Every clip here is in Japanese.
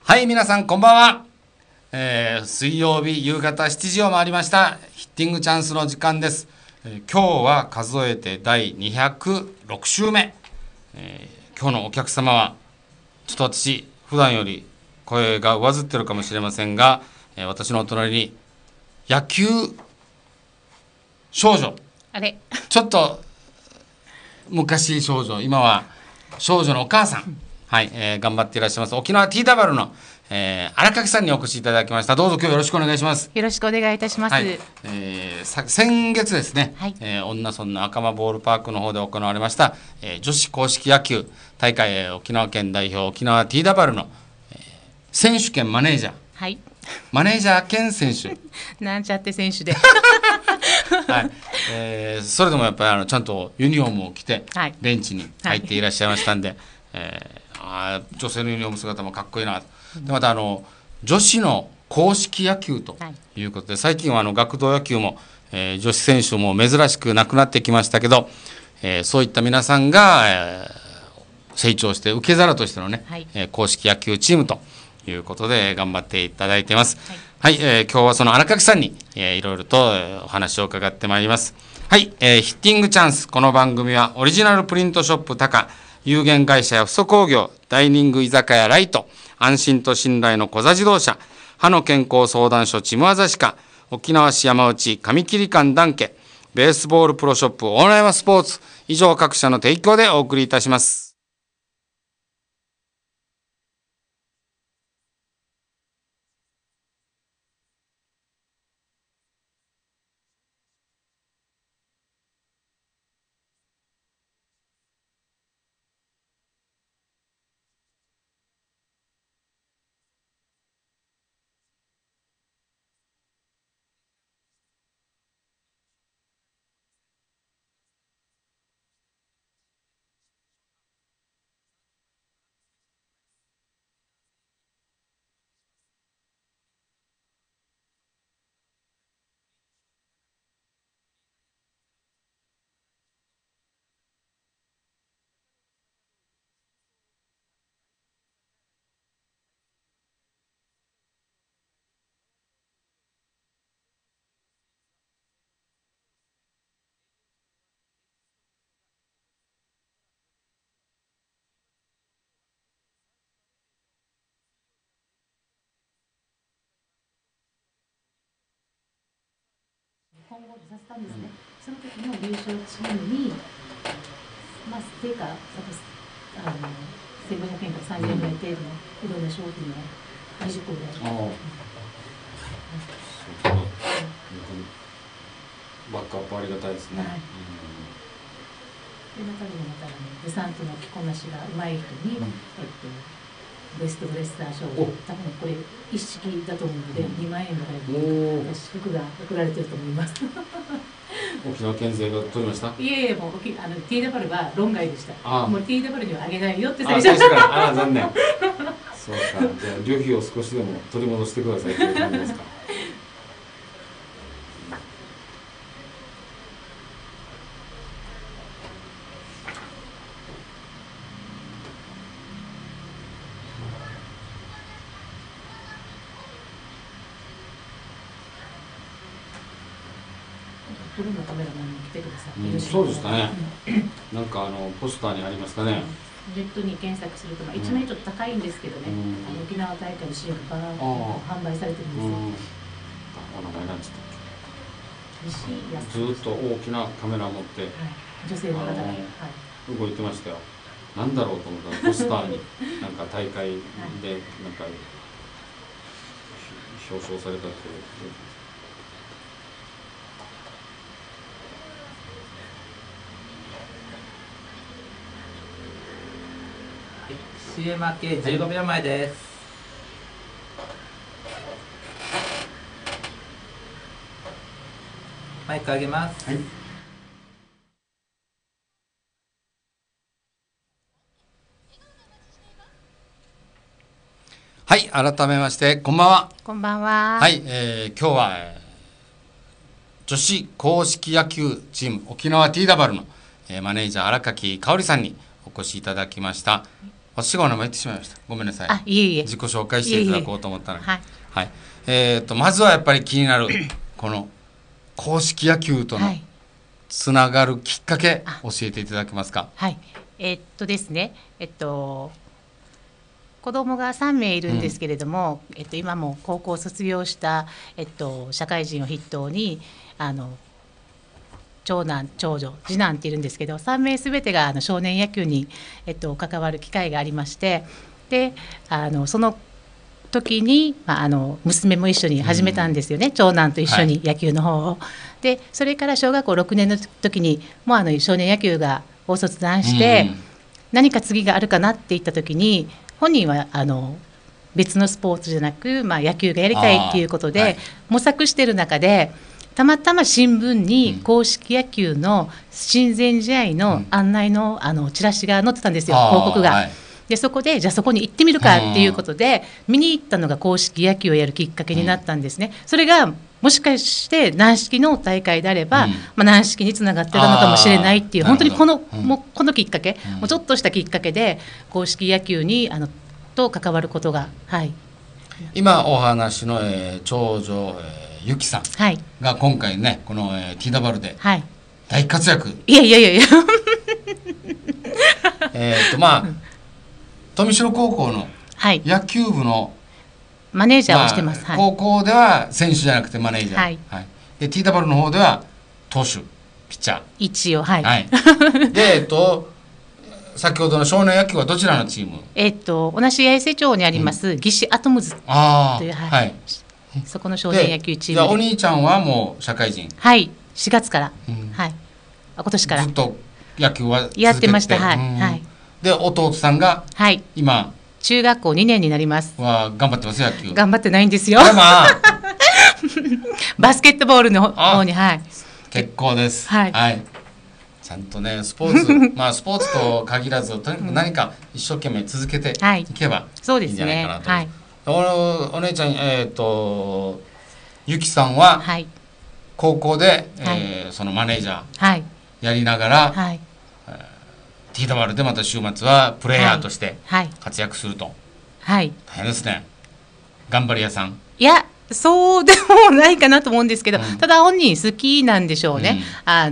はい、皆さんこんばんは。水曜日夕方7時を回りました。ヒッティングチャンスの時間です。今日は数えて第206週目。今日のお客様は、ちょっと私、普段より声が上ずってるかもしれませんが、私のお隣に野球少女。 あれちょっと昔少女、今は少女のお母さん。はい、頑張っていらっしゃいます沖縄 TW の、荒垣さんにお越しいただきました。どうぞ今日よろしくお願いします。 よろしくお願いいたします。 はい、先月ですね、 はい、 女村の赤間ボールパークの方で行われました、女子公式野球大会、沖縄県代表沖縄 TW の、選手兼マネージャー、 はい、 マネージャー兼選手なんちゃって選手で、 はいそれでもやっぱりちゃんとユニフォームを着て、 はい、 ベンチに入っていらっしゃいましたんで、女性のユニフォーム姿もかっこいいな。でまた女子の公式野球ということで、最近は学童野球も、女子選手も珍しくなくなってきましたけど、そういった皆さんが、成長して受け皿としてのね、 はい、 公式野球チームということで頑張っていただいています。はい、今日はその荒垣さんに、いろいろとお話を伺ってまいります。はい、ヒッティングチャンス。この番組はオリジナルプリントショップタカ、有限会社やフソ工業、ダイニング居酒屋ライト、安心と信頼の小座自動車、歯の健康相談所チムアザシカ、沖縄市山内上切館ダンケ、ベースボールプロショップオーナイマスポーツ、以上各社の提供でお送りいたします。 今後させたんですね。その時の優勝チームに、まあ、定価1500円から3000円ぐらい程度のいろんな商品を20個ぐらい。 バックアップありがたいですね。はい、 で中でもまたデサントの着こなしがうまい人に、ベストドレッサー賞、多分これ一式だと思うので、2万円ぐらいの服が送られてると思います。 沖縄県勢が取りました。 いえいえ、もうTW は論外でした。もう TW にはあげないよって最初から。残念。そうか。じゃあ旅費を少しでも取り戻してくださいという感じですか。 プロのカメラマンに来てください。 そうでしたね。なんかポスターにありましたね。 ネットに検索すると、1枚ちょっと高いんですけどね、沖縄大会のシーンが販売されてるんですよ。 お名前なんつったっけ。ずっと大きなカメラ持って、 女性の方が動いてましたよ。なんだろうと思ったらポスターになんか大会でなんか表彰されたって。 CM 明け15秒前です。マイク上げます。 はい。はい、改めましてこんばんは。 こんばんは。 はい、今日は、女子公式野球チーム沖縄 TW の、マネージャー荒垣香織さんにお越しいただきました。 私がお名前言ってしまいました。ごめんなさい。 いえいえ。 自己紹介していただこうと思ったのに。 はい。 はい。まずはやっぱり気になるこの硬式野球とのはいつながるきっかけ、教えていただけますか。 はい。ですね。子供が3名いるんですけれども、今も高校を卒業した、社会人を筆頭に長男長女次男っているんですけど、3名すべてが少年野球に、関わる機会がありまして、でその時に、娘も一緒に始めたんですよね、長男と一緒に野球の方を。でそれから小学校6年の時にもう少年野球が大卒団して、何か次があるかなって言った時に、本人は別のスポーツじゃなく、野球がやりたいっていうことで、模索している中で、たまたま新聞に硬式野球の親善試合の案内の、チラシが載ってたんですよ、広告が。でそこでじゃあそこに行ってみるかっていうことで見に行ったのが硬式野球をやるきっかけになったんですね。それがもしかして軟式の大会であれば、軟式につながってたのかもしれないっていう、本当にこのきっかけ、もうちょっとしたきっかけで硬式野球にと関わることが、 今お話の、長女、ゆきさんが今回ねこの、TW で大活躍、 いや富城高校の野球部の、 マネージャーをしてます。 高校では選手じゃなくてマネージャー、で TW の方では投手ピッチャー一応で先ほどの少年野球はどちらのチーム？ 同じ八重瀬町にあります義士アトムズという、そこの少年野球チームで。 お兄ちゃんはもう社会人。 4月から、今年からずっと野球は続けてやってました。 で弟さんが今中学校2年になります。 頑張ってます野球。 頑張ってないんですよ。バスケットボールの方に結構です。ちゃんとねスポーツスポーツと限らずとにかく何か一生懸命続けていけばいいんじゃないかなと思います。お姉ちゃんゆきさんは高校でそのマネージャーやりながらTW でまた週末はプレイヤーとして活躍すると。大変ですね。頑張り屋さん。 いやそうでもないかなと思うんですけど、ただ本人好きなんでしょうね。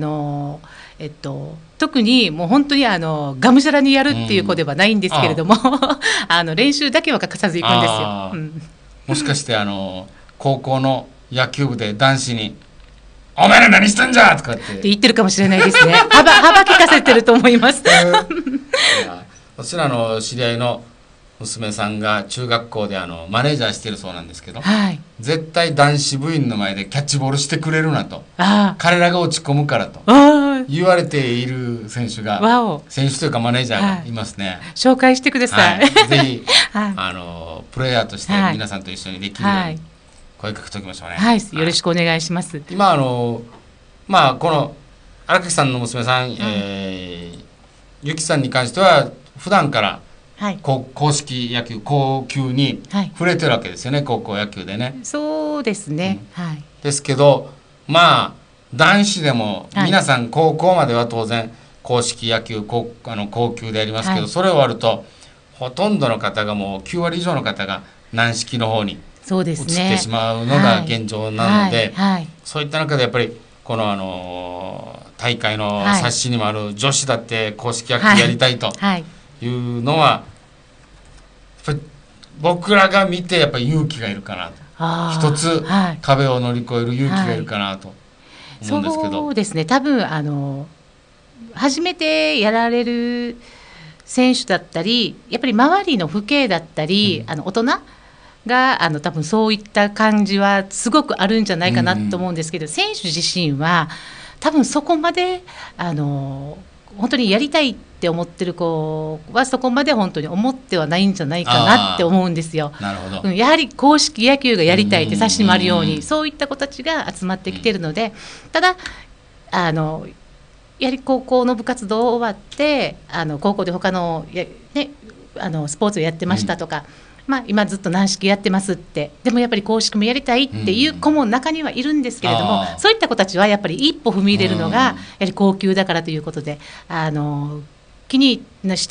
特にもう本当にがむしゃらにやるっていう子ではないんですけれども、練習だけは欠かさず行くんですよ。 もしかして高校の野球部で男子に「お前ら何してんじゃ!」とかって言ってるかもしれないですね。幅利かせてると思います。 私らの知り合いの娘さんが中学校でマネージャーしてるそうなんですけど、絶対男子部員の前でキャッチボールしてくれるなと、彼らが落ち込むからと言われている選手が、選手というかマネージャーがいますね。 紹介してください。 ぜひプレイヤーとして皆さんと一緒にできるように声かけておきましょうね。 よろしくお願いします。 今この荒垣さんの娘さん、ゆきさんに関しては普段から硬式野球硬球に触れてるわけですよね、高校野球でね。 そうですね、 ですけど男子でも皆さん高校までは当然硬式野球硬球でやりますけど、それ終わるとほとんどの方がもう9割以上の方が軟式の方に移ってしまうのが現状なので、そういった中でやっぱりこの大会の冊子にもある女子だって硬式野球やりたいというのは、やっぱり僕らが見てやっぱり勇気がいるかなと、一つ壁を乗り越える勇気がいるかなと思うんですけど。 そうですね、多分初めてやられる選手だったり、やっぱり周りの父兄だったり、大人が多分そういった感じはすごくあるんじゃないかなと思うんですけど、選手自身は多分そこまで本当にやりたいって思ってる子はそこまで本当に思ってはないんじゃないかなって思うんですよ。 なるほど。 やはり硬式野球がやりたいって冊子にもあるように、そういった子たちが集まってきてるので、ただやはり高校の部活動終わって高校で他のスポーツをやってましたとか、今ずっと軟式やってますって、でもやっぱり硬式もやりたいっていう子も中にはいるんですけれども、そういった子たちはやっぱり一歩踏み入れるのがやはり硬球だからということで気にしてる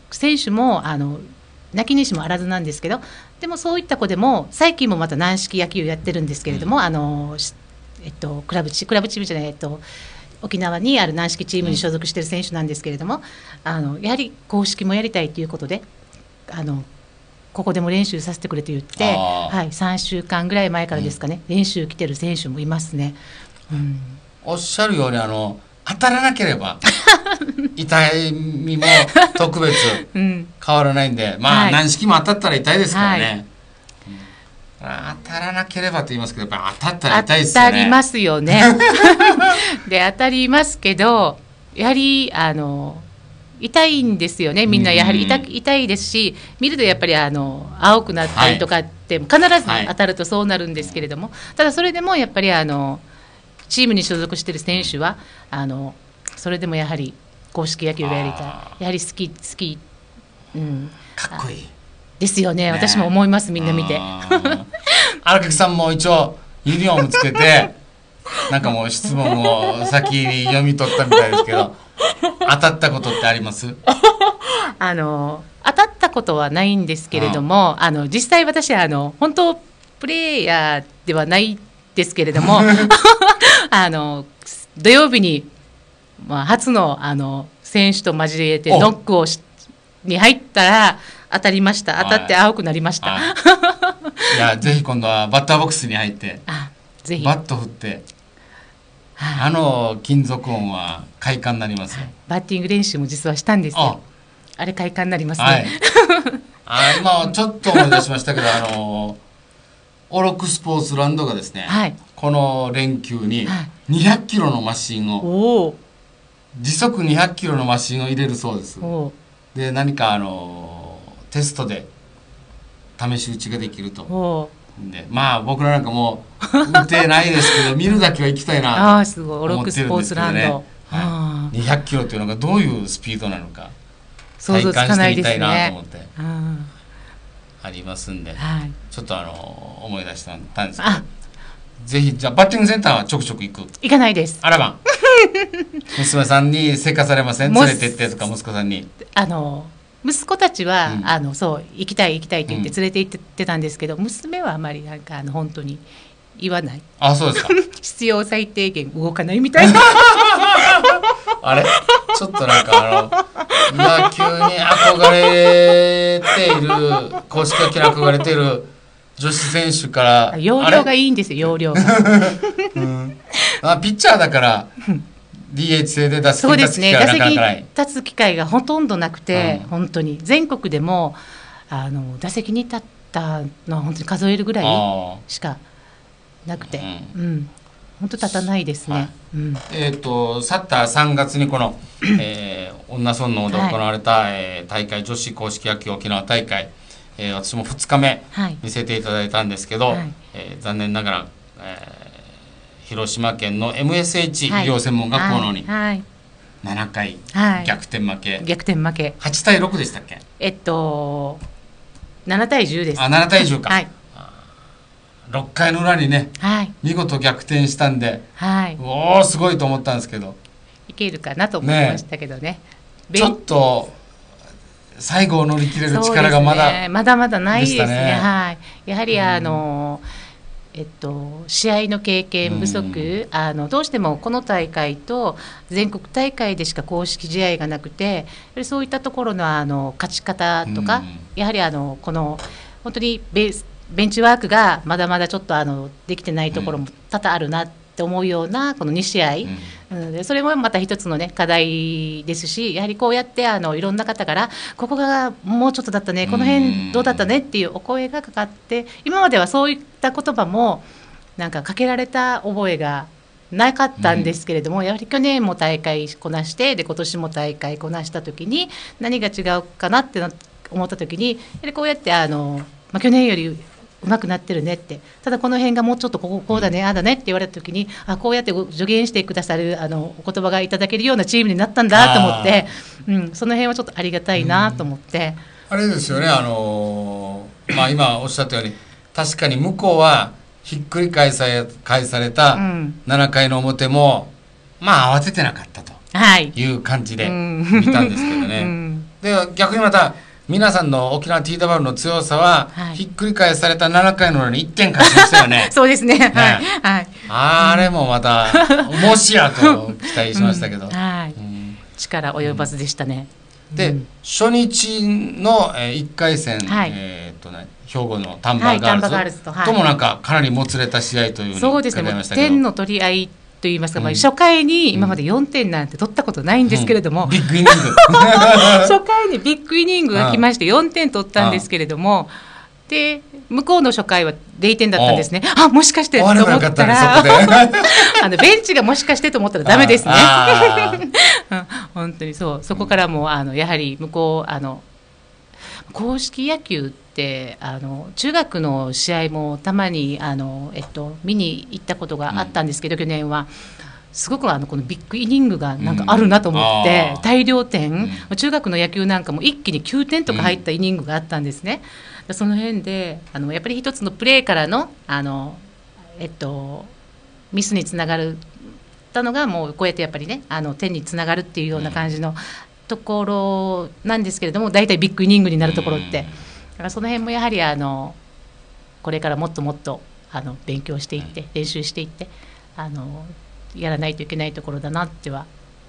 選手も泣きにしもあらずなんですけど、でもそういった子でも最近もまた軟式野球やってるんですけれども、クラブチームじゃない、沖縄にある軟式チームに所属している選手なんですけれども、やはり公式もやりたいということでここでも練習させてくれと言って、3週間ぐらい前からですかね、練習来てる選手もいますね。 おっしゃるように当たらなければ痛みも特別変わらないんで、軟式も当たったら痛いですからね、当たらなければと言いますけど、やっぱり当たったら痛いですよね。 当たりますよねで当たりますけど、やはり痛いんですよね。みんなやはり痛いですし、見るとやっぱり青くなったりとかって必ず当たるとそうなるんですけれども、ただそれでもやっぱりチームに所属している選手はそれでもやはり公式野球がやりたい、やはり好き、 かっこいいですよね。私も思います、みんな見て。 荒垣さんも一応ユニフォームつけてなんかもう質問を先に読み取ったみたいですけど、当たったことってあります？ 当たったことはないんですけれども、実際私は本当プレーヤーではないですけれども土曜日に、初の選手と交えてノックをに入ったら当たりました。当たって青くなりました。 いや、ぜひ今度はバッターボックスに入ってぜひバット振って、金属音は快感になりますよ。 バッティング練習も実はしたんですよ。あれ快感になりますね。 今ちょっと思い出しましたけどオロクスポーツランドがですね、この連休に200キロのマシンを、時速200キロのマシンを入れるそうです。で、何かテストで試し打ちができると。で、僕らなんかもう打てないですけど見るだけは行きたいなと思ってるんですけどね。200キロというのがどういうスピードなのか体感してみたいなと思ってありますんで、ちょっと思い出したんですけど、ぜひじゃあバッティングセンターはちょくちょく行かないです。 あらば娘さんにせかされません？連れてってとか息子さんに。 息子たちは、そう行きたいって言って連れて行ってたんですけど、娘はあまりなんか本当に言わない。 そうですか。 必要最低限動かないみたいなあれちょっとなんか野球に憧れている、公式野球に憧れている女子選手から容量がいいんですよ、容量がピッチャーだからDH 制で打席に立つ機会がなかなかない。 立つ機会がほとんどなくて、本当に全国でも打席に立ったのは本当に数えるぐらいしかなくて、本当立たないですね。 去った3月にこの恩納村ので行われた大会、女子公式野球沖縄大会、私も2日目見せていただいたんですけど、残念ながら広島県の MSH 医療専門学校のに7回逆転負け。8対6でしたっけ ？7対10です。 7対10か。6回の裏にね、見事逆転したんで、おーすごいと思ったんですけど、 いけるかなと思いましたけどね。 ちょっと最後を乗り切れる力がまだないですね。やはり試合の経験不足、どうしてもこの大会と全国大会でしか公式試合がなくて、やはりそういったところの勝ち方とか、やはりこの本当にベンチワークがまだまだちょっとできてないところも多々あるなって思うようなこの2試合、それもまた一つのね課題ですし、やはりこうやっていろんな方からここがもうちょっとだったね、この辺どうだったねっていうお声がかかって、今まではそういった言葉もなんかかけられた覚えがなかったんですけれども、やはり去年も大会こなしてで今年も大会こなした時に何が違うかなって思った時に、やはりこうやって去年よりうまくなってるねって、ただこの辺がもうちょっとこうだねああだねって言われた時に、こうやって助言してくださるお言葉がいただけるようなチームになったんだと思って、その辺はちょっとありがたいなと思って、 あれですよね、今おっしゃったように確かに向こうはひっくり返された7回の表も、慌ててなかったという感じで見たんですけどね、 で逆にまた皆さんの沖縄 TW の強さは、 はい、 ひっくり返された7回の裏に1点勝ちましたよね。 そうですね。はいはい。 あれもまた、もしやと期待しましたけど、 はい。力及ばずでしたね。 で、初日の1回戦、兵庫のタンバーガールズともなんかかなりもつれた試合というふうにそうですね。点の取り合いと言いますか、初回に今まで4点なんて取ったことないんですけれども、 ビッグイニング初回にビッグイニングが来まして4点取ったんですけれども、で向こうの初回は0点だったんですね。もしかしてと思ったらベンチがもしかしてと思ったらダメですね。本当にそこからもやはり向こう公式野球って中学の試合もたまに見に行ったことがあったんですけど、去年はすごくこのビッグイニングがなんかあるなと思って、大量点、中学の野球なんかも一気に9点とか入ったイニングがあったんですね。その辺でやっぱり一つのプレーからのミスにつながったのがもうこうやってやっぱりね点につながるっていうような感じのところなんですけれども、大体ビッグイニングになるところって、だからその辺もやはりこれからもっともっと勉強していって練習していってやらないといけないところだなっては。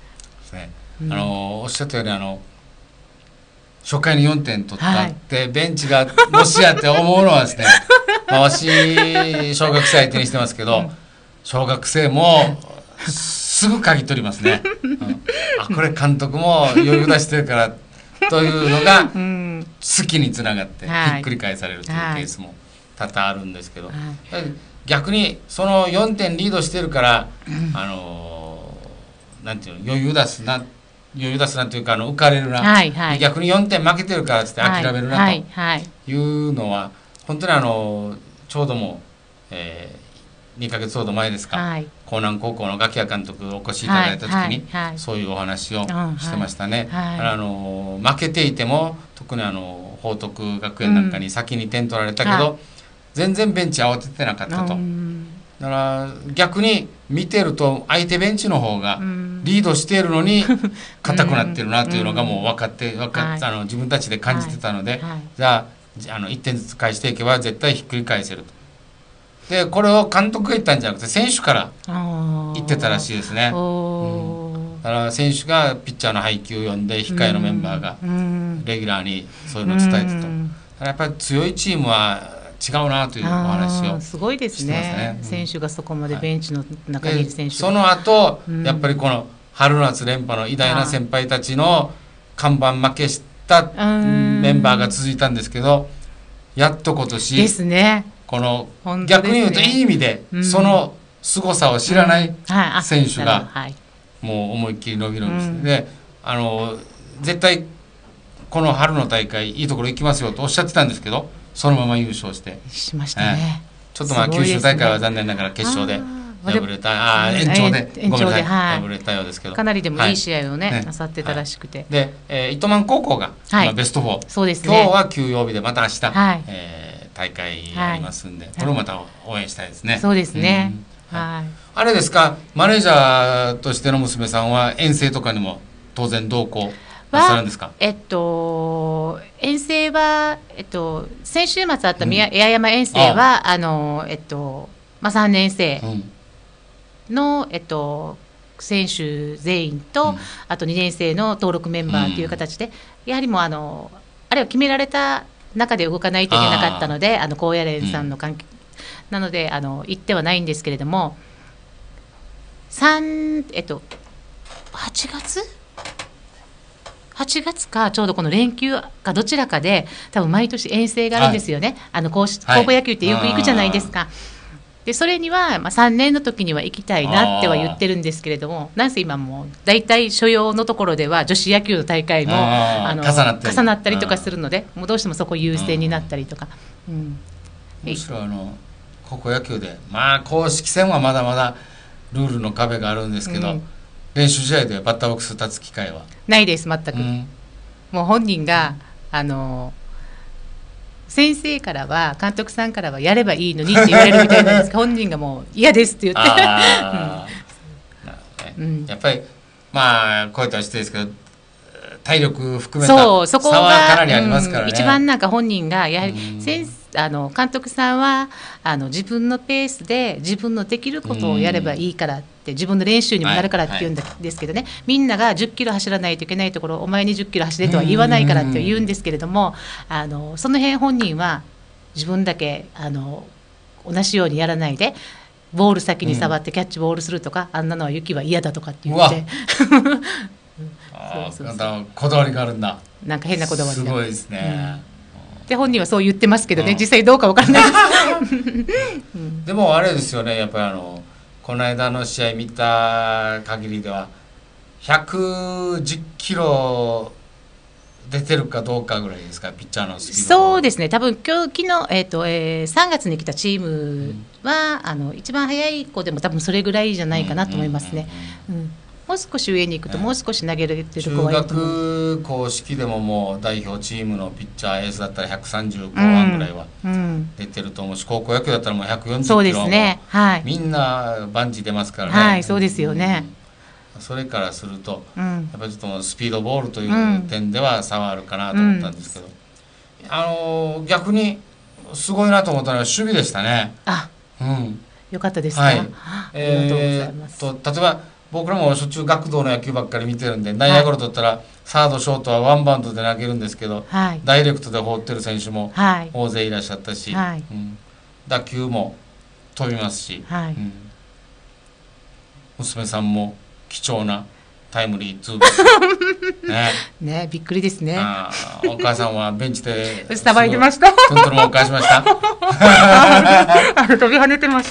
おっしゃったように初回に4点取ったって、ベンチがもしやって思うのはですねわし小学生相手にしてますけど、小学生もすぐ鍵取りますね。これ監督も余裕出してるからというのが好きにつながってひっくり返されるというケースも多々あるんですけど、逆にその4点リードしてるからなんていうの余裕出すなというか浮かれるな、逆に4点負けてるからって諦めるなというのは本当にちょうども2ヶ月ほど前ですか、江南高校のガキヤ監督お越しいただいた時にそういうお話をしてましたね。負けていても特に報徳学園なんかに先に点取られたけど、全然ベンチ慌ててなかったと。だから逆に見てると相手ベンチの方がリードしているのに硬くなってるなというのがもう分かって自分たちで感じてたので、じゃあ1点ずつ返していけば絶対ひっくり返せると。でこれを監督が言ったんじゃなくて選手から言ってたらしいですね。だから選手がピッチャーの配球を読んで控えのメンバーがレギュラーにそういうのを伝えてた。だからやっぱり強いチームは違うなというお話をすごいですね。選手がそこまでベンチの中にいる選手、 その後やっぱりこの春夏連覇の偉大な先輩たちの看板負けしたメンバーが続いたんですけど、やっと今年ですね。 この逆に言うといい意味でその凄さを知らない選手がもう思いっきり伸びるんです。で絶対この春の大会いいところ行きますよとおっしゃってたんですけど、そのまま優勝してしましたね。 ちょっと九州大会は残念ながら決勝で敗れた、延長でごめんなさい、敗れたようですけど、 かなりでもいい試合をねなさってたらしくて、 で糸満高校がベスト4、 そうですね、今日は休養日でまた明日大会ありますんで、これをまた応援したいですね。 そうですね。 あれですか、マネージャーとしての娘さんは遠征とかにも当然同行なさるんですか？ 遠征は先週末あった八重山遠征は3年生の選手全員と、あと2年生の登録メンバーという形で、やはりもうあれは決められた中で動かないといけなかったので、高野連さんの関係、なので行ってはないんですけれども、8月かちょうどこの連休かどちらかで多分毎年遠征があるんですよね。高校野球ってよく行くじゃないですか。でそれには、3年の時には行きたいなっては言ってるんですけれども、なんせ今もう大体所要のところでは女子野球の大会も重なったりとかするので、もうどうしてもそこ優先になったりとか、 むしろ高校野球で公式戦はまだまだルールの壁があるんですけど、練習試合でバッターボックス立つ機会はないです。全く、もう本人が先生からは監督さんからはやればいいのにって言われるみたいなんですが、本人がもう嫌ですって言ってやっぱりこうやったら失礼ですけど体力含めた差そこがはかなりありますからね。 一番なんか本人がやはり監督さんは自分のペースで自分のできることをやればいいからって自分の練習にもなるからって言うんですけどね、みんなが10キロ走らないといけないところお前に10キロ走れとは言わないからって言うんですけれども、その辺本人は自分だけ同じようにやらないでボール先に触ってキャッチボールするとか、あんなのは雪は嫌だとかって言ってこだわりがあるんだ。 なんか変なこだわりがすごいですね。 で本人はそう言ってますけどね、実際どうかわからないですでもあれですよね、やっぱりこの間の試合見た限りでは110キロ出てるかどうかぐらいですか、ピッチャーのスピード。 そうですね、多分昨日、3月に来たチームは一番速い子でも多分それぐらいじゃないかなと思いますね。もう少し上に行くともう少し投げれてる子はいると思う。 中学公式でももう代表チームのピッチャーエースだったら130後半ぐらいは出てると思うし、高校野球だったらもう140キロもそうですね、はい、 みんな万事出ますからね。 はい、そうですよね。 それからすると、やっぱりちょっとスピードボールという点では差はあるかなと思ったんですけど、逆にすごいなと思ったのは守備でしたね。 よかったですか。 はい、 ありがとうございます。 例えば僕らもしょっちゅう学童の野球ばっかり見てるんで、内野ゴロ取ったらサードショートはワンバウンドで投げるんですけど、ダイレクトで放ってる選手も大勢いらっしゃったし、打球も飛びますし、娘さんも貴重なタイムリーツーベースね、びっくりですね。 お母さんはベンチでさばいてました。 トントロも返しました。 飛び跳ねてました。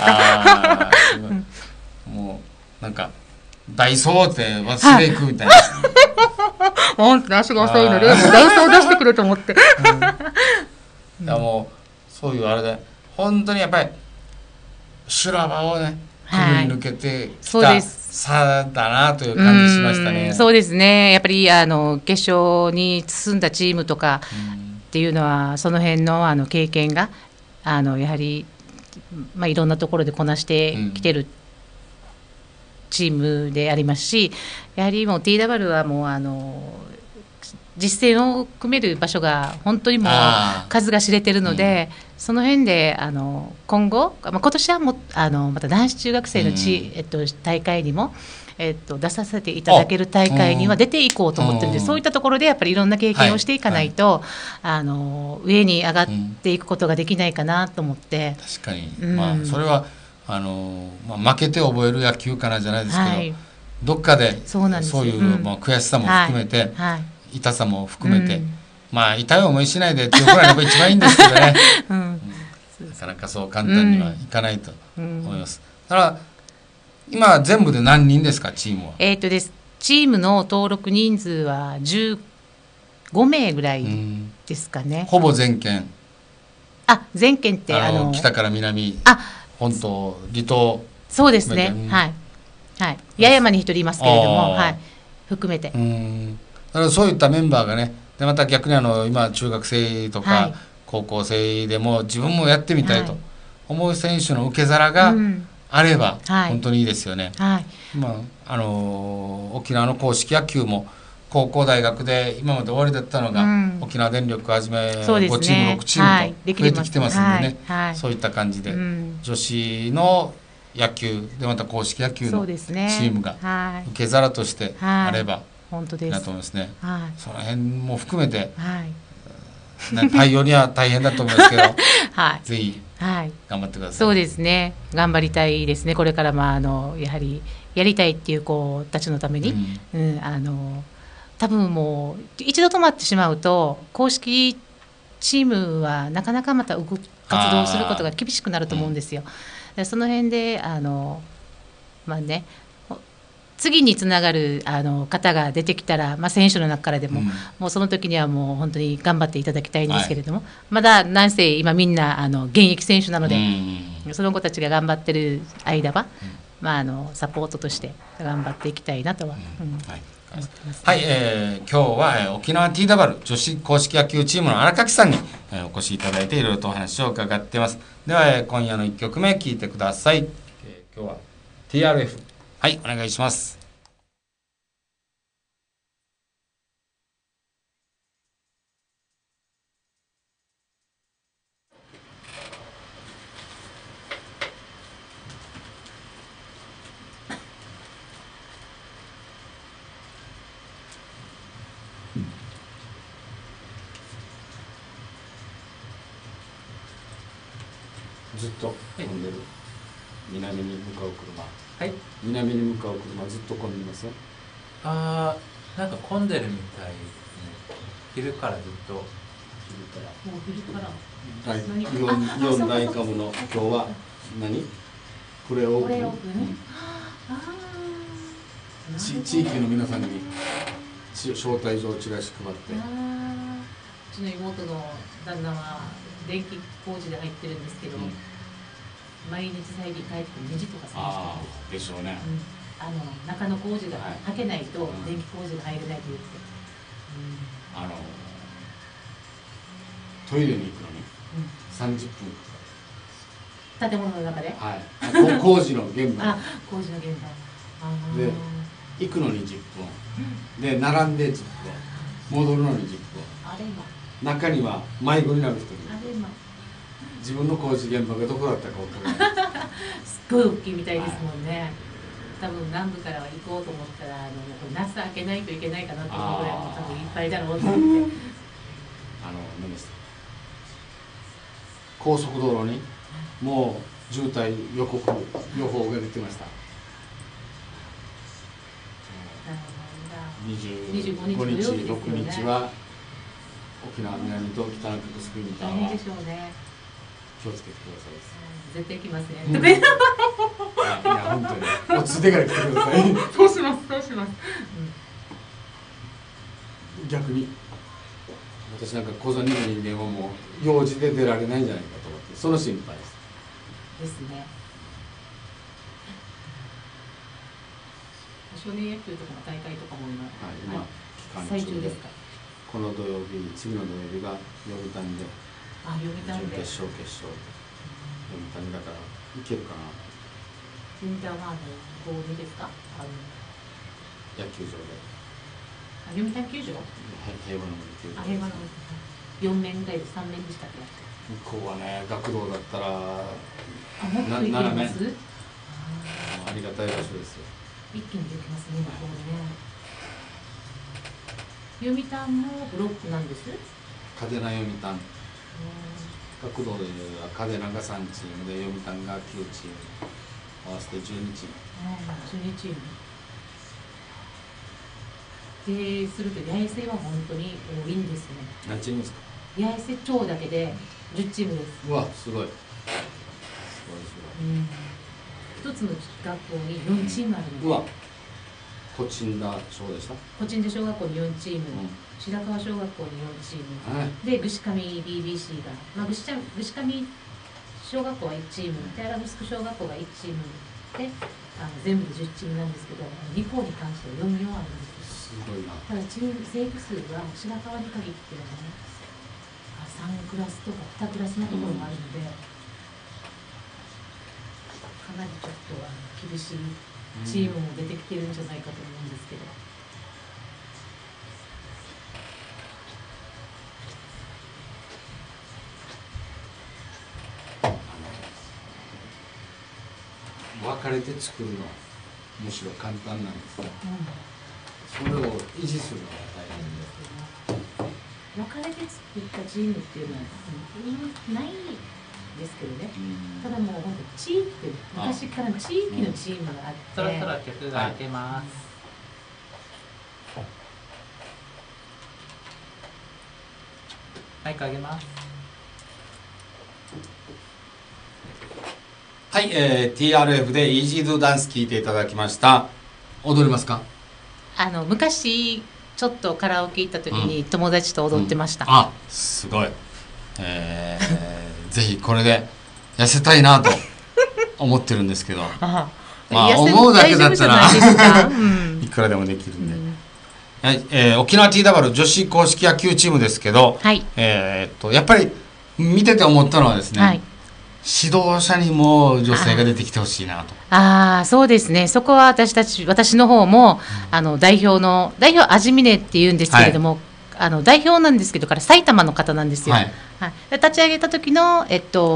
もうなんかダイソーって忘れいくみたいな。 本当に足が遅いのでダイソー出してくれと思って。いやもうそういうあれで本当にやっぱり修羅場をねくぐり抜けてきた差だなという感じしましたね。 そうですね。やっぱり決勝に進んだチームとかっていうのはその辺の経験がやはりいろんなところでこなしてきてるチームでありますし、やはりもう TW はもう実戦を組める場所が本当にもう数が知れてるので、その辺で今後、今年はもまた男子中学生の大会にも、出させていただける大会には出ていこうと思ってるんで、そういったところでやっぱりいろんな経験をしていかないと、上に上がっていくことができないかなと思って。 確かに、それは負けて覚える野球かなじゃないですけど、どっかでそういう悔しさも含めて、痛さも含めて、痛い思いしないで強くなれば一番いいんですけどね、なかなかそう簡単にはいかないと思います。だから今全部で何人ですか、チームは。 チームの登録人数は15名ぐらいですかね。 ほぼ全県。 全県って北から南、本島離島。 そうですね、はいはい、八重山に1人いますけれども、含めて。 だからそういったメンバーがね、でまた逆に今中学生とか高校生でも自分もやってみたいと思う選手の受け皿があれば本当にいいですよね。沖縄の硬式野球も高校大学で今まで終わりだったのが、沖縄電力はじめ5チーム6チームと増えてきてますんでね、そういった感じで、女子の野球でまた硬式野球のチームが受け皿としてあればいいなと思いますね。その辺も含めて、対応には大変だと思いますけど、ぜひ頑張ってください。 そうですね、頑張りたいですね。これからやはりやりたいっていう子たちのために、多分もう一度止まってしまうと公式チームはなかなかまた活動することが厳しくなると思うんですよ。その辺で次につながる方が出てきたら、選手の中からでも、もうその時にはもう本当に頑張っていただきたいんですけれども、まだなんせ今みんな現役選手なので、その子たちが頑張ってる間は、サポートとして頑張っていきたいなとは、 今日は沖縄 TW 女子硬式野球チームの荒垣さんにお越しいただいていろいろとお話を伺っています。では今夜の1曲目聴いてください。今日は TRF、 お願いします。 ずっと混んでる。南に向かう車。 はい。 南に向かう車ずっと混んでますよ。 なんか混んでるみたいですね。昼からずっと。 昼から。 もう昼からはい、 何イオン大株の今日は何？プレオープン。 これオープン。 地域の皆さんに招待状チラシ配って。 うちの妹の旦那は電気工事で入ってるんですけど、毎日最近帰ってネジとかあ探あ、でしょうね。 中の工事がはい開けないと電気工事が入れないと言って、 トイレに行くのに30分か建物の中で、 かる。はい。工事の現場。 工事の現場。 で行くのに10分。で並んで10分。戻るのに10分。 あれ中には迷子になる人あにれ自分の工事現場がどこだったか分からない。 すっごい大きいみたいですもんね。多分南部からは行こうと思ったら夏開けないといけないかなと思うぐらいもう多分いっぱいだろうと思って。 何ですか。高速道路にもう渋滞予報が出てました。25日、6日は沖縄南と北の国スクインターは大変でしょうね。 気をつけてください。 絶対来ますね。 いや本当に落ち着いてから来てください。 そうします、そうします。 逆に私なんか小座にいる人間はもう用事で出られないんじゃないかと思ってその心配です。 ですね。少年野球とかの大会とかも今、 今期間最中で中ですか。 この土曜日、次の土曜日が読谷で読谷で。 準決勝読谷だからいけるかな。 インターマーの合理ですか。 野球場で読谷球場。 平和の森球場。 平和の森。4面ぐらいで3面でしたっけ。 向こうはね、学童だったらもっといけます。 ありがたい場所ですよ。 一気にできますね、向こうね。読谷もブロックなんです。 嘉手納読谷。学童では嘉手納が3チームで読谷が9チーム合わせて12チーム。 12チーム。ですると八重瀬は本当に多いんですね。 何チームですか。 八重瀬町だけで10チームです。 うわ、すごい。 一つの学校に4チームあるので。 うわ。コチンダ小でした。 コチンダ小学校に4チーム、白川小学校に4チーム、で串上 BBC が、串上小学校は1チーム、でアラブスク小学校が1チームで全部で10チームなんですけど、2校に関しては4あるんですよ。 すごいな。 ただチーム生徒数は白川に限ってはね、3クラスとか2クラスのところもあるので、かなりちょっと厳しいチームも出てきてるんじゃないかと思うんですけど。 分かれて作るのはむしろ簡単なんですが、それを維持するのが大変で。 分かれて作ったチームっていうのはないですけどね。ただもう本当地域って昔から地域のチームがあって、 そろそろ曲が開けます。マイク上げます。 はい、TRF で Easy Do Dance 聴いていただきました。踊りますか？ 昔ちょっとカラオケ行った時に友達と踊ってました。 あ、すごい。ぜひこれで痩せたいなと思ってるんですけど、まあ思うだけだったらいくらでもできるんで。はい、沖縄 TW 女子公式野球チームですけど、 はい、 やっぱり見てて思ったのはですね、はい、指導者にも女性が出てきてほしいなと。 そうですね。そこは私の方も、代表味峰っていうんですけれども、はい、代表なんですけどから埼玉の方なんですよ。はいはい、立ち上げた時の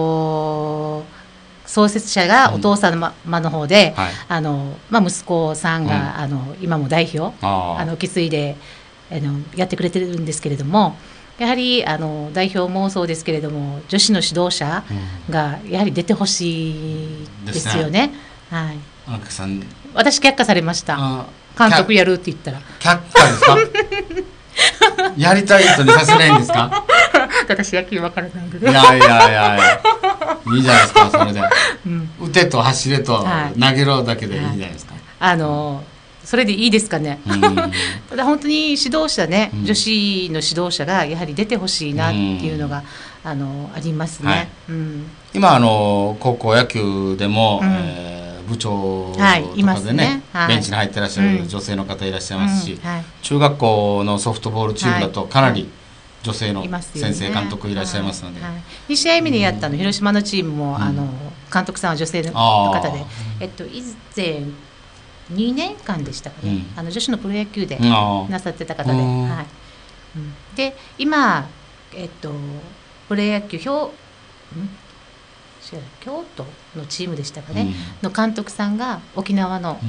創設者がお父様の方で、息子さんが、今も代表受け継いでやってくれてるんですけれども、 やはり代表もそうですけれども、女子の指導者がやはり出てほしいですよね。はい。 荒垣さん、 私却下されました。監督やるって言ったら。 却下ですか？やりたい人にさせないんですか？ 私野球わからないので。 いやいやいやいや、いいじゃないですか、それで。打てと走れと投げろだけでいいじゃないですか。 それでいいですかね。ただ本当に指導者ね、女子の指導者がやはり出てほしいなっていうのがありますね。 今高校野球でも部長とかでね、ベンチに入ってらっしゃる女性の方いらっしゃいますし、中学校のソフトボールチームだとかなり女性の先生監督いらっしゃいますので、 2試合目でやった広島のチームも監督さんは女性の方で、以前2年間でしたかね、女子のプロ野球でなさってた方で、で今プロ野球京都のチームでしたかね、の監督さんが沖縄の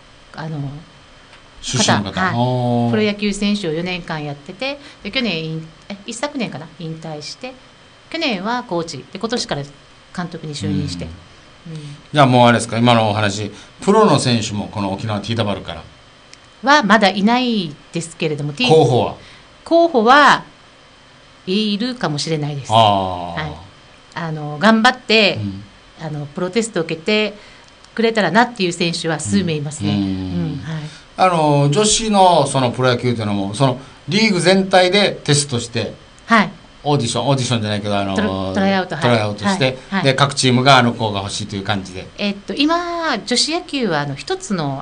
出身の方、 プロ野球選手を4年間やってて、で去年一昨年かな引退して、去年はコーチで今年から監督に就任して、 じゃあもうあれですか、今のお話、プロの選手もこの沖縄 TW からはまだいないですけれども、 候補はいるかもしれないです。頑張って、プロテストを受けてくれたらなっていう選手は数名いますね。 女子のそのプロ野球というのもそのリーグ全体でテストして、オーディションじゃないけどトライアウトして、で各チームが子が欲しいという感じで、 今女子野球は一つの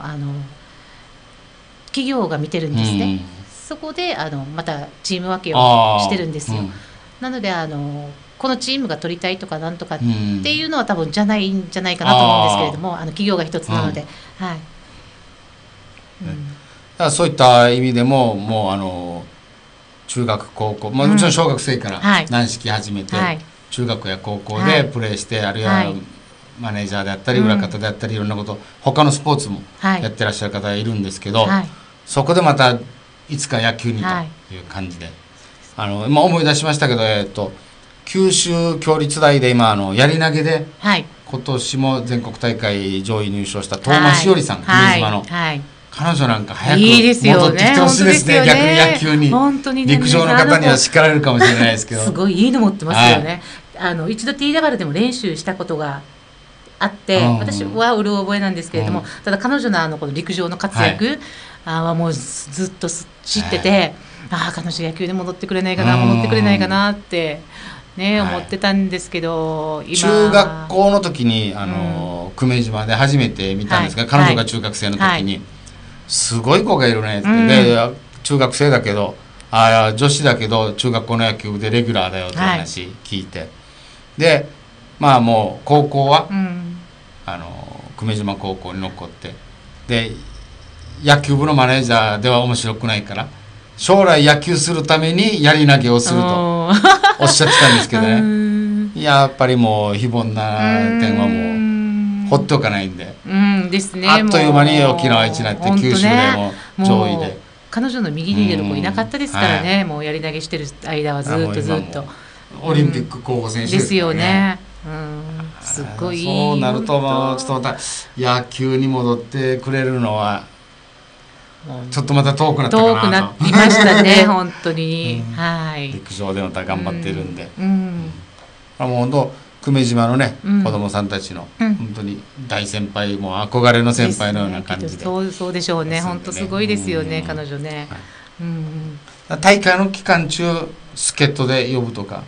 企業が見てるんですね。そこでまたチーム分けをしてるんですよ。なのでこのチームが取りたいとかなんとかっていうのは多分じゃないんじゃないかなと思うんですけれども、企業が一つなので、 そういった意味でももう中学高校、もちろん小学生から軟式始めて、中学や高校でプレーして、あるいはマネージャーであったり裏方であったりいろんなこと他のスポーツもやってらっしゃる方がいるんですけど、そこでまたいつか野球にという感じで、今思い出しましたけど、九州共立大で今やり投げで、今年も全国大会上位入賞した東間しおりさん、久米島の、彼女なんか早く戻ってきてほしいですね。逆に野球に、陸上の方には叱られるかもしれないですけど、 すごいいいの持ってますよね。一度 TW でも練習したことがあって、私はうる覚えなんですけれども、ただ彼女のこの陸上の活躍はもうずっと知ってて、彼女野球で戻ってくれないかなってね、思ってたんですけど、 今中学校の時に久米島で初めて見たんですが、彼女が中学生の時に、すごい子がいるねって、で中学生だけど女子だけど中学校の野球でレギュラーだよって話聞いて、でもう高校は久米島高校に残って、で野球部のマネージャーでは面白くないから将来野球するためにやり投げをするとおっしゃってたんですけどね、やっぱりもう非凡な点はもうほっておかないんで、 ですね、 あっという間に沖縄一になって九州でも上位で、 彼女の右に出る子いなかったですからね、もうやり投げしてる間はずっとオリンピック候補選手ですよね。すごいそうなるとちょっとまた野球に戻ってくれるのはちょっとまた遠くなったかなと。 遠くなりましたね本当に。 陸上でまた頑張ってるんで、もう本当久米島のね、子供さんたちの本当に大先輩も憧れの先輩のような感じで、 そうでしょうね。本当すごいですよね、彼女ね。 大会の期間中助っ人で呼ぶとか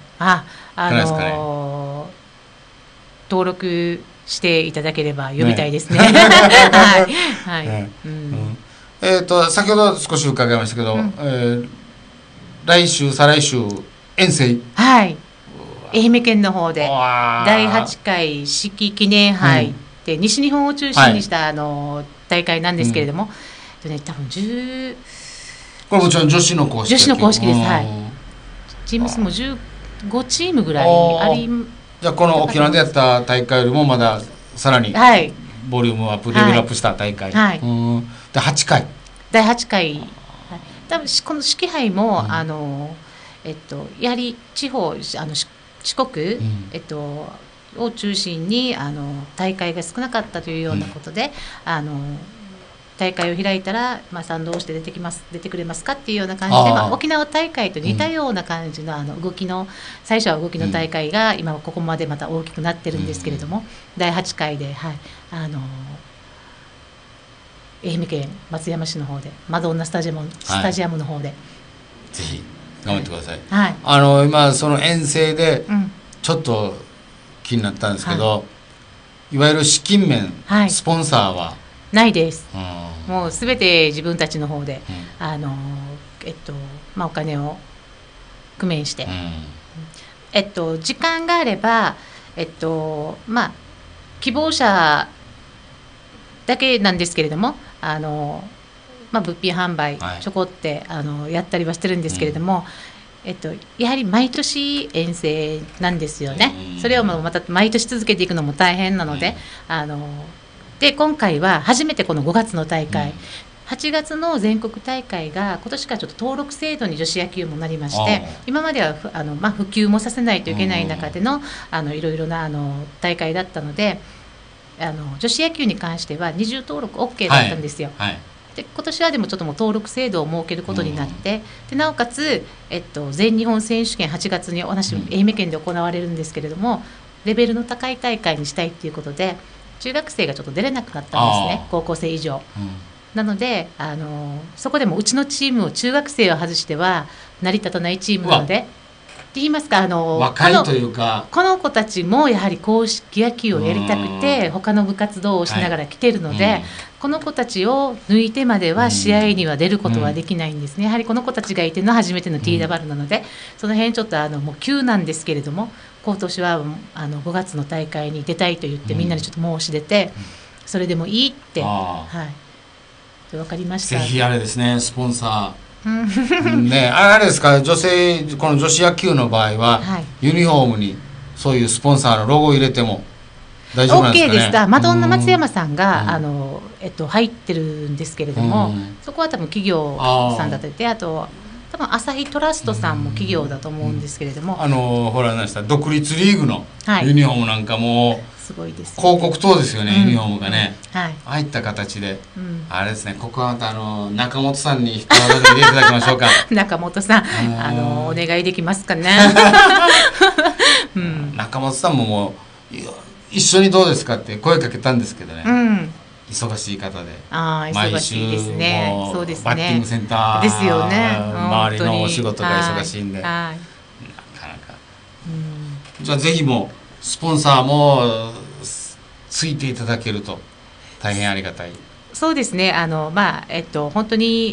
登録していただければ呼びたいですね。 先ほど少し伺いましたけど、来週再来週遠征、 愛媛県の方で第8回四季記念杯って西日本を中心にした大会なんですけれども、多分これもちろん女子の公式です。チーム数も15チームぐらいあり。 じゃあこの沖縄でやった大会よりもまださらにボリュームアップ、レベルアップした大会、で8回第8回、多分この四季杯も、 やはり地方四国、 うんを中心に大会が少なかったというようなことで、大会を開いたら、賛同して出てくれますかっていうような感じで、沖縄大会と似たような感じの、最初は動きの大会が、今はここまでまた大きくなってるんですけれども、第8回で、愛媛県松山市の方でマドンナスタジアムの方で、 ぜひ頑張ってください。 はい今その遠征でうんちょっと気になったんですけど、いわゆる資金面、 はいスポンサーは、 ないです。 うんもうすべて自分たちの方で、 うんお金を工面して、 うん時間があれば、希望者だけなんですけれども、物品販売はいちょこってやったりはしてるんですけれども、やはり毎年遠征なんですよね。 うんそれをまた毎年続けていくのも大変なので、で今回は初めてこの5月の大会、8月の全国大会が今年からちょっと登録制度に女子野球もなりまして、今までは普及もさせないといけない中でのいろいろな大会だったので、女子野球に関しては二重登録 OK だったんですよ。 はいで今年はでもちょっともう登録制度を設けることになって、でなおかつ、全日本選手権8月に愛媛県で行われるんですけれども、レベルの高い大会にしたいっていうことで中学生がちょっと出れなくなったんですね、高校生以上。なのでそこでもうちのチームを中学生を外しては成り立たないチームなので、って言いますか若いというか、 この子たちもやはり硬式野球をやりたくて他の部活動をしながら来てるので、この子たちを抜いてまでは試合には出ることはできないんですね。やはりこの子たちがいての初めての TW なので、その辺ちょっともう急なんですけれども、今年は5月の大会に出たいと言ってみんなにちょっと申し出て、それでもいいって、分かりました。 ぜひあれですね、スポンサーね、あれですか、この女子野球の場合は、ユニフォームにそういうスポンサーのロゴを入れても大丈夫なんですかね。 OK です。マドンナ松山さんが入ってるんですけれども、そこは多分企業さんだったりで、あと多分朝日トラストさんも企業だと思うんですけれども、 ほら何でした、独立リーグのユニフォームなんかもすごいです、 広告塔ですよね、ユニフォームがね、 はい、 ああいった形で、あれですね、ここはまた中本さんに一言で入れていただきましょうか。 中本さん、お願いできますかね。 中本さんももう一緒にどうですかって声かけたんですけどね、忙しい方で、 忙しいですね。そうですね、 バッティングセンターですよね、 周りのお仕事が忙しいんで、なかなか、じゃあぜひもうスポンサーもついていただけると大変ありがたい。 そうですね、本当に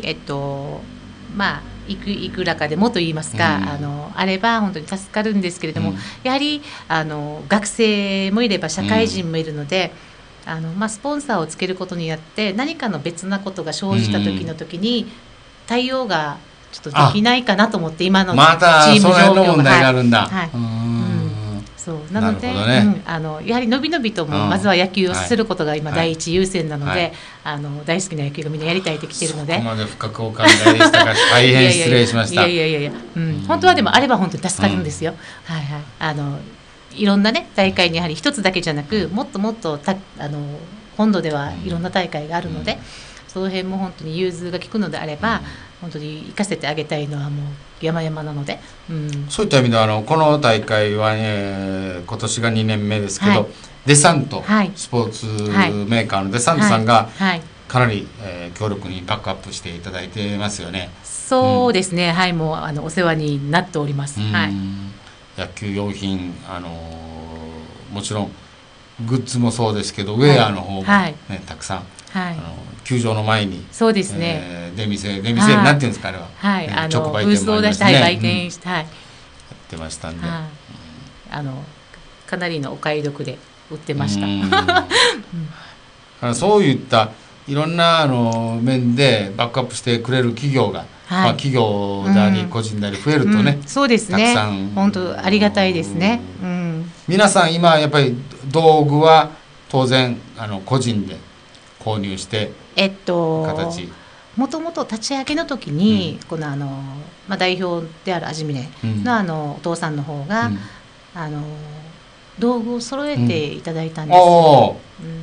いくらかでもと言いますか、あれば本当に助かるんですけれども、やはり学生もいれば社会人もいるので、スポンサーをつけることによって何かの別なことが生じた時に対応がちょっとできないかなと思って、今のチーム状況が、 またその辺の問題があるんだ。 そうなので、やはりのびのびともまずは野球をすることが今第一優先なので、大好きな野球がみんなやりたいってきてるので、 そこまで深くお考えでしたが大変失礼しました。 いや、本当はでもあれば本当に助かるんですよ。いろんなね大会にやはり一つだけじゃなく、もっともっと本土ではいろんな大会があるので、その辺も本当に融通が利くのであれば、本当に行かせてあげたいのはもう山々なので、 そういった意味ではこの大会は、今年が2年目ですけど、デサント、スポーツメーカーのデサントさんがかなり、強力にバックアップしていただいてますよね。 そうですね、もうお世話になっております。 野球用品、もちろんグッズもそうですけど、ウェアの方も、たくさん、球場の前にそうですね、 出店なんていうんですか、あれは、直売店もありましたね、 売店して、やってましたんで、 かなりのお買い得で売ってました。 そういったいろんな面でバックアップしてくれる企業が、企業なり個人なり増えるとね、 そうですね、本当ありがたいですね。 皆さん今やっぱり道具は当然個人で購入して形、 もともと立ち上げの時に、この代表であるアジミネのお父さんの方が、道具を揃えていただいたんですよ。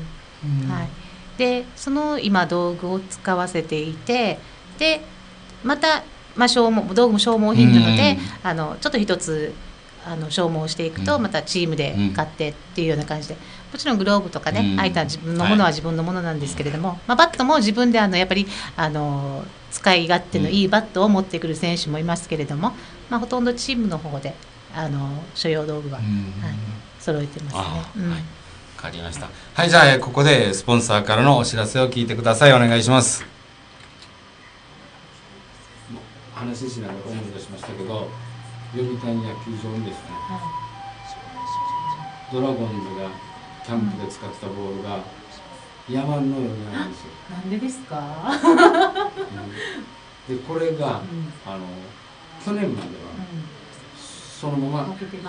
でその今道具を使わせていて、でまた、道具も消耗品なので、ちょっと一つ消耗していくとまたチームで買ってっていうような感じで、もちろんグローブとかね、ああいった自分のものは自分のものなんですけれども、バットも自分でやっぱり使い勝手のいいバットを持ってくる選手もいますけれども、ほとんどチームの方で所要道具は、揃えてますね。 わかりました。はい、じゃあここでスポンサーからのお知らせを聞いてください。お願いします。話しながら思い出しましたけど、読谷野球場にですね、ドラゴンズがキャンプで使ってたボールが山のようにあるんですよ。 なんでですか？ でこれが、去年までは、そのまま学校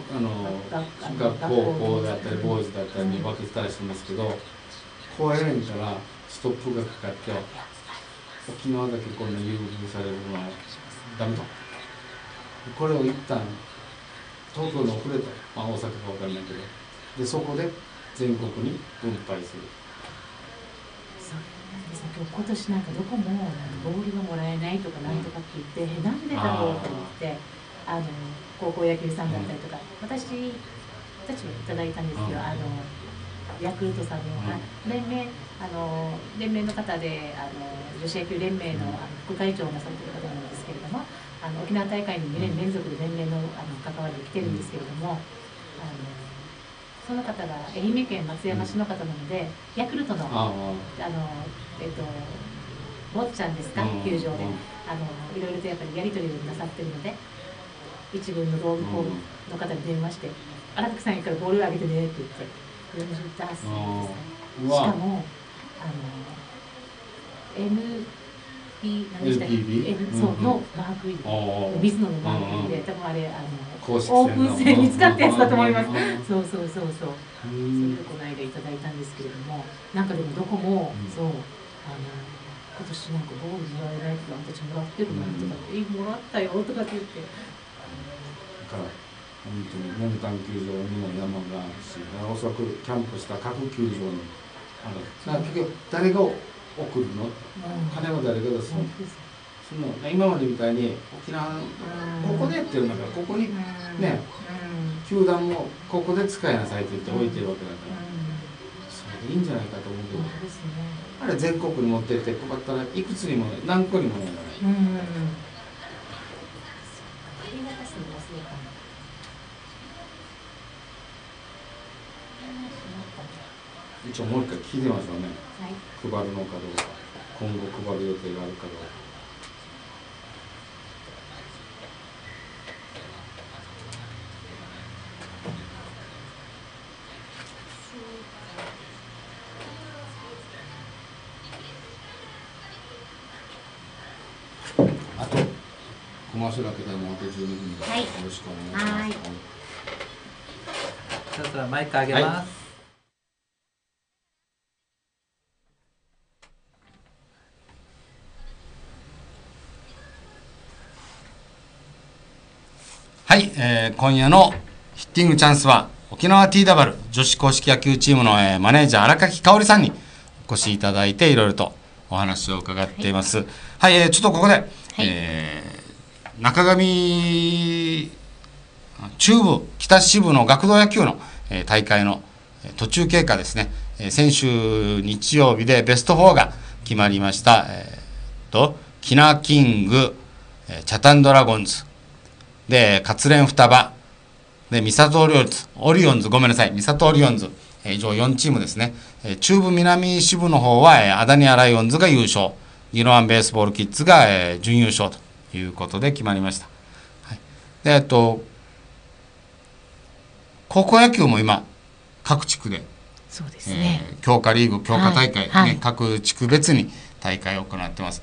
だったり坊主だったりに分けてたりするんですけど、こうやれんからストップがかかって、沖縄だけこんな優遇されるのはダメだ。これを一旦東京に送れと、大阪か分からないけど、でそこで全国に分配する。 今年なんかどこもボールがもらえないとかなんとかって言って、なんでだろうと思って、高校野球さんだったりとか、私たちもいただいたんですけど、ヤクルトさんの連盟の方で女子野球連盟の副会長をなされている方なんですけれども、沖縄大会に2年連続で連盟の関わりで来てるんですけれども、その方が愛媛県松山市の方なので、ヤクルトの坊ちゃんですか、球場でいろいろとやっぱりやり取りをなさってるので、一軍の道具工の方に電話して「荒垣さんからボールを上げてね」って言って出すんです。しかもNPB のマーク入り、水野のマーク入りで、多分あれオープン戦に使ったやつだと思います。そう。それをこの間いただいたんですけれども、なんかでもどこもそう今年なんかボールもらえないとか、私もらってるのとかって「もらったよ」とかって言って。 だから本当にモンタン球場にも山があるし、おそらくキャンプした各球場に結局誰が送るの、金は誰が出すの、今までみたいに沖縄ここでやってるんだから、ここにね、球団もここで使いなさいって言って置いてるわけだから、それでいいんじゃないかと思うけど、あれ全国に持ってって配ったらいくつにも何個にもならない。一応もう一回聞いてみましょうね、配るのかどうか、今後配る予定があるかどうか。あとコマーシャル開けたらもうあと12分です。よろしくお願いします。 そしたらマイクあげます。 はい、今夜のヒッティングチャンスは沖縄 TW 女子硬式野球チームの、マネージャー荒垣香織さんにお越しいただいていろいろとお話を伺っています。はい、ちょっとここで、中上中部北支部の学童野球の、大会の途中経過ですね、先週日曜日でベスト4が決まりました、キナキング、チャタンドラゴンズで勝連双葉で三郷オリオンズ、ごめんなさい、三郷オリオンズ、以上4チームですね。中部南支部の方はアダニアライオンズが優勝、ギノワンベースボールキッズが準優勝ということで決まりました。はい、で高校野球も今各地区でそうですね、 強化リーグ、強化大会、各地区別に大会を行ってます。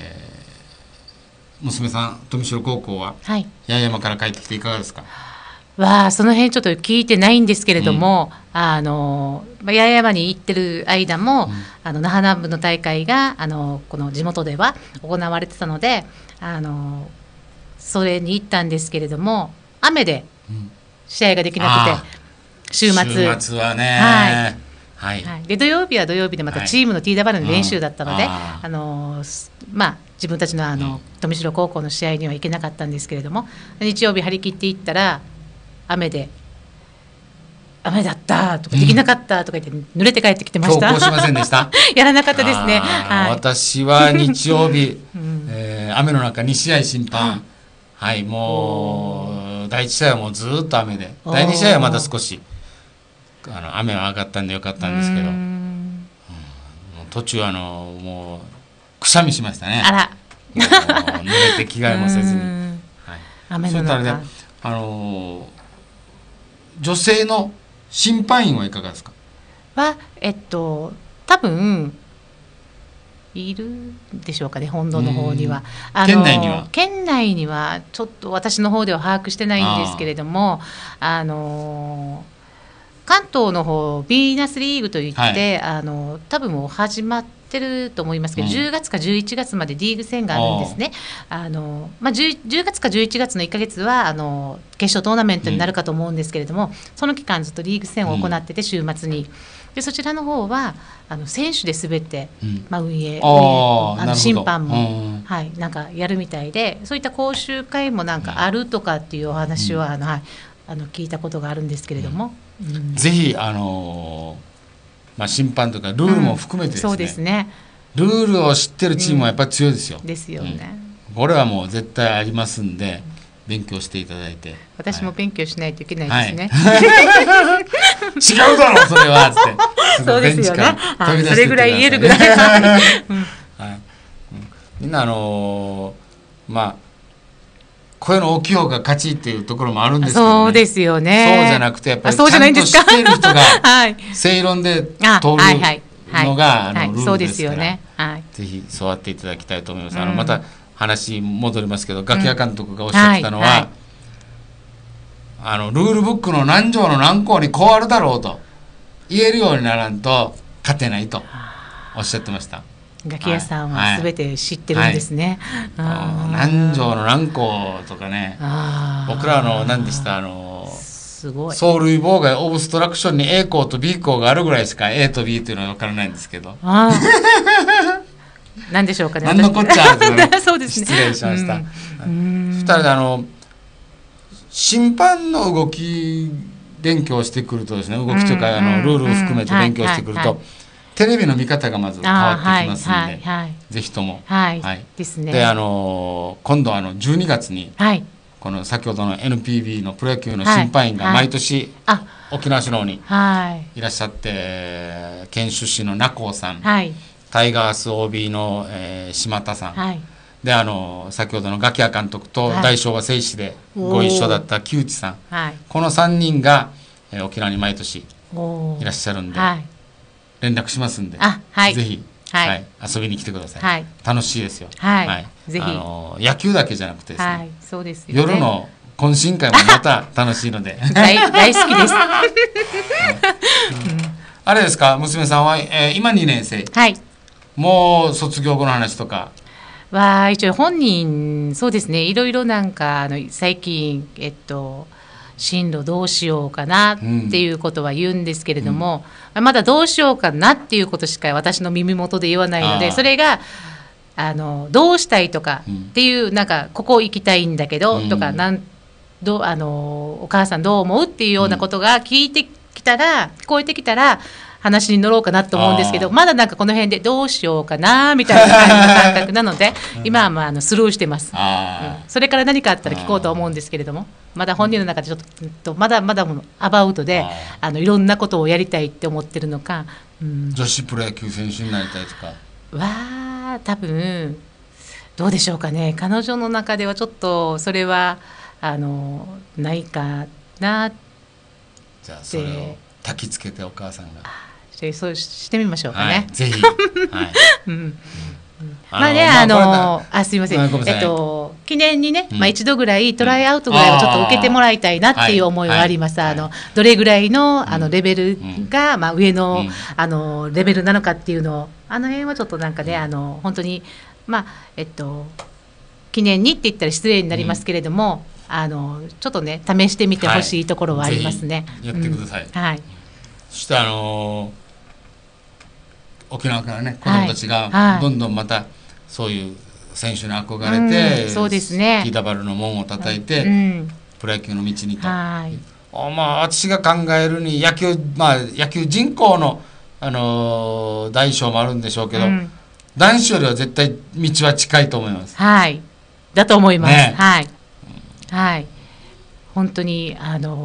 娘さん富城高校は、八重山から帰ってきていかがですか？ はその辺ちょっと聞いてないんですけれども、八重山に行ってる間も、那覇南部の大会がこの地元では行われてたので、それに行ったんですけれども、雨で試合ができなくて、週末はね、 はいはい、で土曜日は土曜日でまたチームの TW の練習だったので、自分たちの富城高校の試合には行けなかったんですけれども、日曜日張り切って行ったら雨だったとか、できなかったとか言って濡れて帰ってきてました。 投稿しませんでした？ やらなかったですね。はい、 私は日曜日、雨の中2試合審判、はい、もう第1試合はもうずっと雨で、第2試合はまだ少し雨は上がったんでよかったんですけど、途中もうくしゃみしましたね。 あら、 濡れて着替えもせずに、はい、 雨の中。 それからね、女性の審判員はいかがですか？ は多分いるんでしょうかね、本土の方には。 県内には？ 県内にはちょっと私の方では把握してないんですけれども、関東の方ビーナスリーグといって、多分もう始まってると思いますけど、10月か11月までリーグ戦があるんですね。10月か11月の1ヶ月は決勝トーナメントになるかと思うんですけれども、その期間ずっとリーグ戦を行ってて、週末にでそちらの方は選手で滑って、運営審判も、なんかやるみたいで、そういった講習会もなんかあるとかっていうお話は、聞いたことがあるんですけれども、 ぜひ審判とかルールも含めてですね、 そうですね、 ルールを知ってるチームはやっぱり強いですよ。 ですよね。 これはもう絶対ありますんで、勉強していただいて。 私も勉強しないといけないですね。 違うだろそれはってそうですよね。それぐらい言えるぐらい。 みんな声の大きい方が勝ちっていうところもあるんですけど、 そうですよね。 そうじゃなくて、やっぱりちゃんと知っている人が正論で通るのがルールですから、ぜひ教わっていただきたいと思います。また話戻りますけど、ガキヤ監督がおっしゃってたのは、ルールブックの何条の何項にこうあるだろうと言えるようにならんと勝てないとおっしゃってました。 ガキヤさんは全て知ってるんですね。 何条の何項とかね、僕ら何でしたすごい走塁妨害オブストラクションに A 項と B 項があるぐらいしか A と B というのは分からないんですけど、 何でしょうかね。 何のこっちゃそうですね。 失礼しました。2人で審判の動き勉強してくるとですね、動きというかルールを含めて勉強してくると、テレビの見方がまず変わってきますので、ぜひとも。 ですね。 で今度12月に、この先ほどの NPB のプロ野球の審判員が毎年沖縄市の方にいらっしゃって、県出身の名光さん、タイガース OB の島田さん、で先ほどのガキヤ監督と大昭和製紙でご一緒だった木内さん、この3人が沖縄に毎年いらっしゃるんで、連絡しますんで、ぜひ遊びに来てください。楽しいですよ。ぜひ野球だけじゃなくてですね、夜の懇親会もまた楽しいので大好きです。 あれですか、娘さんは今2年生、もう卒業後の話とかは一応本人そうですね、いろいろなんか最近進路どうしようかなっていうことは言うんですけれども、まだどうしようかなっていうことしか私の耳元で言わないので、それがどうしたいとかっていう、なんかここ行きたいんだけどとか、お母さんどう思うっていうようなことが聞こえてきたら話に乗ろうかなと思うんですけど、まだなんかこの辺でどうしようかなみたいな感じの感覚なので今はスルーしてます。それから何かあったら聞こうと思うんですけれども、まだ本人の中でちょっとまだまだアバウトでいろんなことをやりたいって思ってるのか、 女子プロ野球選手になりたいとかは多分どうでしょうかね。彼女の中ではちょっとそれはないかなって。 じゃあそれを焚きつけてお母さんがそうしてみましょうかね。 ぜひ。 まあね、すいません。 記念にね、一度ぐらいトライアウトぐらいをちょっと受けてもらいたいなっていう思いはあります。どれぐらいのレベルが、上の、レベルなのかっていうのを辺はちょっとなんかね本当に記念にって言ったら失礼になりますけれども、ちょっとね試してみてほしいところはありますね。 やってください。はい。そして沖縄からね子どもたちがどんどんまたそういう選手に憧れて、 そうですね、 ティーダバルの門を叩いて、プロ野球の道にと、私が考えるに野球人口の、大小もあるんでしょうけど、男子よりは絶対道は近いと思います。 はい、だと思います。はい、本当に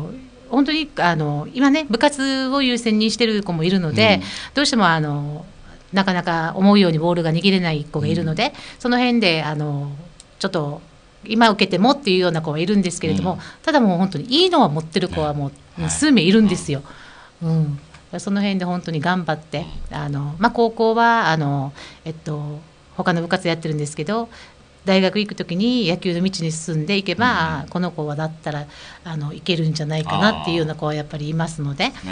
今ね部活を優先にしてる子もいるので、どうしてもなかなか思うようにボールが握れない子がいるので、その辺でちょっと今受けてもっていうような子はいるんですけれども、ただもう本当にいいのは持ってる子はもう数名いるんですよ。その辺で本当に頑張って高校は他の部活やってるんですけど、大学行く時に野球の道に進んでいけば、この子はだったらいけるんじゃないかなっていうような子はやっぱりいますので、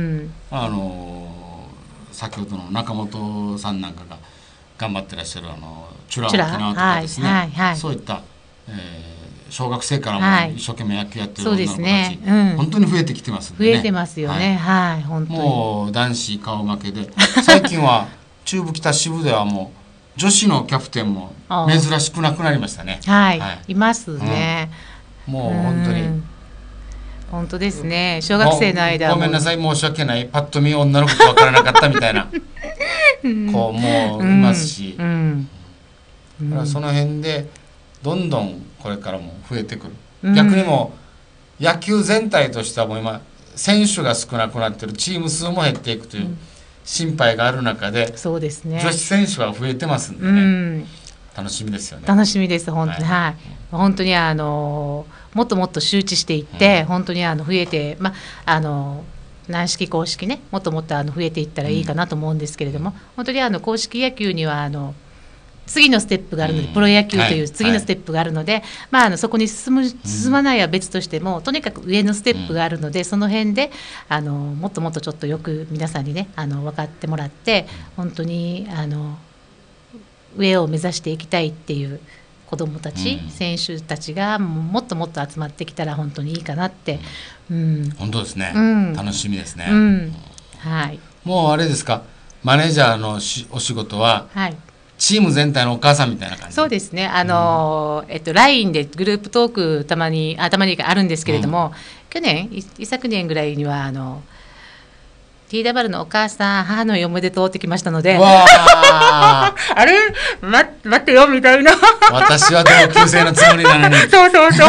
先ほどの中本さんなんかが頑張ってらっしゃるチュラ沖縄とかですね、そういった、小学生からも一生懸命野球やってる女の子たち、本当に増えてきてますんでね。 増えてますよね。本当にもう男子顔負けで、最近は中部北支部ではもう女子のキャプテンも珍しくなくなりましたね。 いますね。 もう本当に。 本当ですね。小学生の間ごめんなさい申し訳ない、パッと見女の子と分からなかったみたいな子もいますし、だからその辺でどんどんこれからも増えてくる。逆にも野球全体としてはもう今選手が少なくなってる、チーム数も減っていくという心配がある中で、 そうですね、 女子選手は増えてますんでね、楽しみですよね。 楽しみです本当に。本当にもっともっと周知していって、本当に増えて、軟式公式ね、もっともっと増えていったらいいかなと思うんですけれども、本当に公式野球には次のステップがあるので、プロ野球という次のステップがあるので、そこに進まないは別としても、とにかく上のステップがあるので、その辺でもっともっとちょっとよく皆さんにね分かってもらって、本当に上を目指していきたいっていう子どもたち、選手たちがもっともっと集まってきたら本当にいいかなって、 本当ですね、楽しみですね。もうあれですか、マネージャーのお仕事は、チーム全体のお母さんみたいな感じ。 そうですね。LINE でグループトークたまにあるんですけれども、一昨年ぐらいにはTW のお母さん母の日おめでとうってきましたので、あれ待ってよみたいな。 私は同級生のつもりなのに。 そう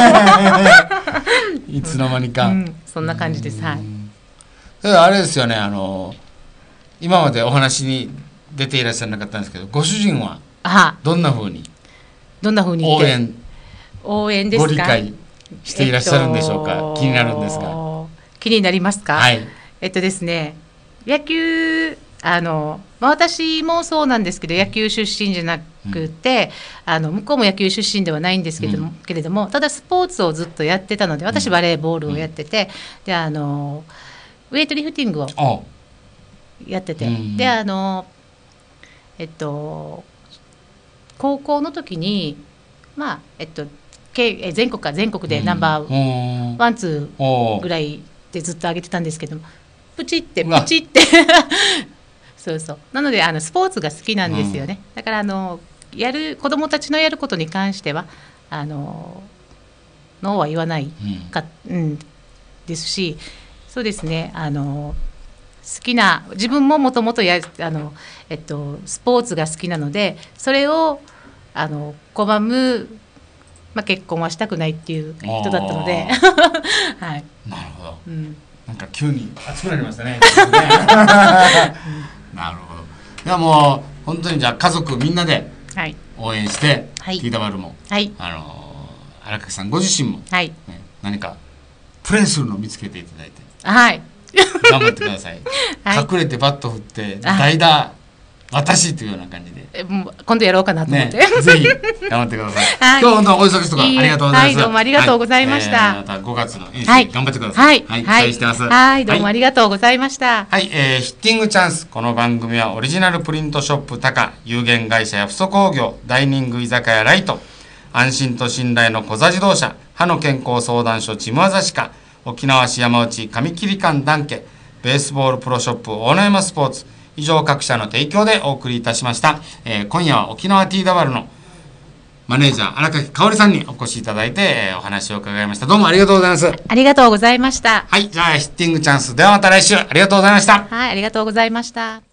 いつの間にか、 そんな感じです。 あれですよね、今までお話に出ていらっしゃらなかったんですけど、ご主人はどんな風に応援ですか、ご理解していらっしゃるんでしょうか。気になるんですが。 気になりますか。ですね、野球私もそうなんですけど、野球出身じゃなくて、向こうも野球出身ではないんですけれども、ただスポーツをずっとやってたので、私バレーボールをやってて、でウェイトリフティングをやってて、で高校の時に全国でナンバーワンツーぐらいでずっと上げてたんですけども、プチってそうなのでスポーツが好きなんですよね。だから子どもたちのやることに関してはノーは言わないですし、そうですね、好きな、自分ももともとスポーツが好きなので、それを拒む、結婚はしたくないっていう人だったのでなるほど、なんか急に熱くなりましたねなるほど。いやもう本当にじゃあ家族みんなで応援して、TW も、荒垣さんご自身も、何かプレーするのを見つけていただいて、頑張ってください。隠れてバット振って代打私というような感じで。 もう今度やろうかなと思っね、 て。 ぜひ頑張ってください。 はい今日本当お忙しいところありがとうございます。 はいどうもありがとうございましたまた5月の遠はい征頑張ってください。 はい期待してます。 はいどうもありがとうございました。 はい、ヒッティングチャンス。この番組はオリジナルプリントショップタカ、有限会社ヤフソ工業、ダイニング居酒屋ライト、安心と信頼の小座自動車、歯の健康相談所ちむわざしか、沖縄市山内上切館ダンケ、ベースボールプロショップ大野山スポーツ、以上各社の提供でお送りいたしました。今夜は沖縄 TW のマネージャー荒垣香織さんにお越しいただいて、お話を伺いました。どうもありがとうございます。 ありがとうございました。 はい、じゃあヒッティングチャンスではまた来週ありがとうございました。 はい、ありがとうございました。